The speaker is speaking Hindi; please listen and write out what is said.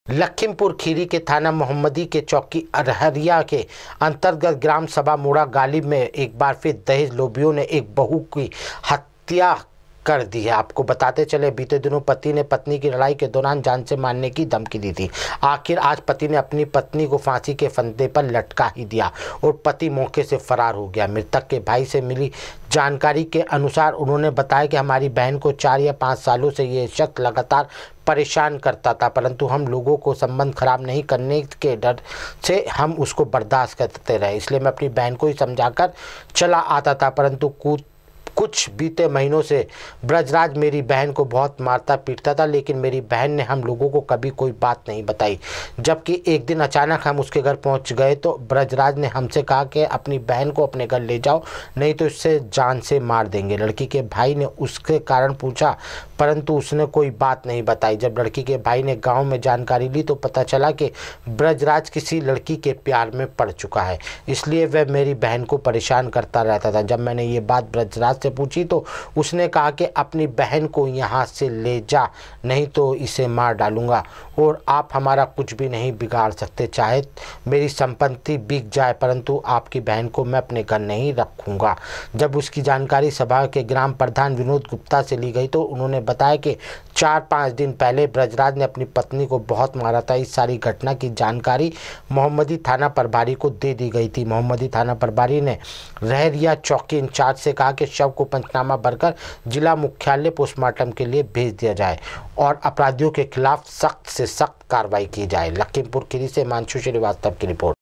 लखीमपुर खीरी के थाना मोहम्मदी के चौकी अरहरिया के अंतर्गत ग्राम सभा मुड़ा गालिब में एक बार फिर दहेज लोभियों ने एक बहू की हत्या कर दी है। आपको बताते चले, बीते दिनों पति ने पत्नी की लड़ाई के दौरान जान से मारने की धमकी दी थी। आखिर आज पति ने अपनी पत्नी को फांसी के फंदे पर लटका ही दिया और पति मौके से फरार हो गया। मृतक के भाई से मिली जानकारी के अनुसार उन्होंने बताया कि हमारी बहन को 4 या 5 सालों से ये शख्स लगातार परेशान करता था, परंतु हम लोगों को संबंध खराब नहीं करने के डर से हम उसको बर्दाश्त करते रहे। इसलिए मैं अपनी बहन को ही समझाकर चला आता था, परंतु कुछ बीते महीनों से ब्रजराज मेरी बहन को बहुत मारता पीटता था, लेकिन मेरी बहन ने हम लोगों को कभी कोई बात नहीं बताई। जबकि एक दिन अचानक हम उसके घर पहुंच गए तो ब्रजराज ने हमसे कहा कि अपनी बहन को अपने घर ले जाओ, नहीं तो इससे जान से मार देंगे। लड़की के भाई ने उसके कारण पूछा, परंतु उसने कोई बात नहीं बताई। जब लड़की के भाई ने गाँव में जानकारी ली तो पता चला कि ब्रजराज किसी लड़की के प्यार में पड़ चुका है, इसलिए वह मेरी बहन को परेशान करता रहता था। जब मैंने ये बात ब्रजराज से पूछी तो उसने कहा कि अपनी बहन को यहाँ से ले जा, नहीं तो इसे मार डालूंगा और आप हमारा कुछ भी नहीं बिगाड़ सकते। चाहे मेरी संपत्ति बिक जाए, परंतु आपकी बहन को मैं अपने घर नहीं रखूंगा। जब उसकी जानकारी सभा के ग्राम प्रधान विनोद गुप्ता से ली गई तो उन्होंने बताया कि 4-5 दिन पहले ब्रजराज ने अपनी पत्नी को बहुत मारा था। इस सारी घटना की जानकारी मोहम्मदी थाना प्रभारी को दे दी गई थी। मोहम्मदी थाना प्रभारी ने रहरिया चौकी इंचार्ज से कहा कि शव को पंचनामा भरकर जिला मुख्यालय पोस्टमार्टम के लिए भेज दिया जाए और अपराधियों के खिलाफ सख्त से सख्त कार्रवाई की जाए। लखीमपुर खीरी से हिमांशु श्रीवास्तव की रिपोर्ट।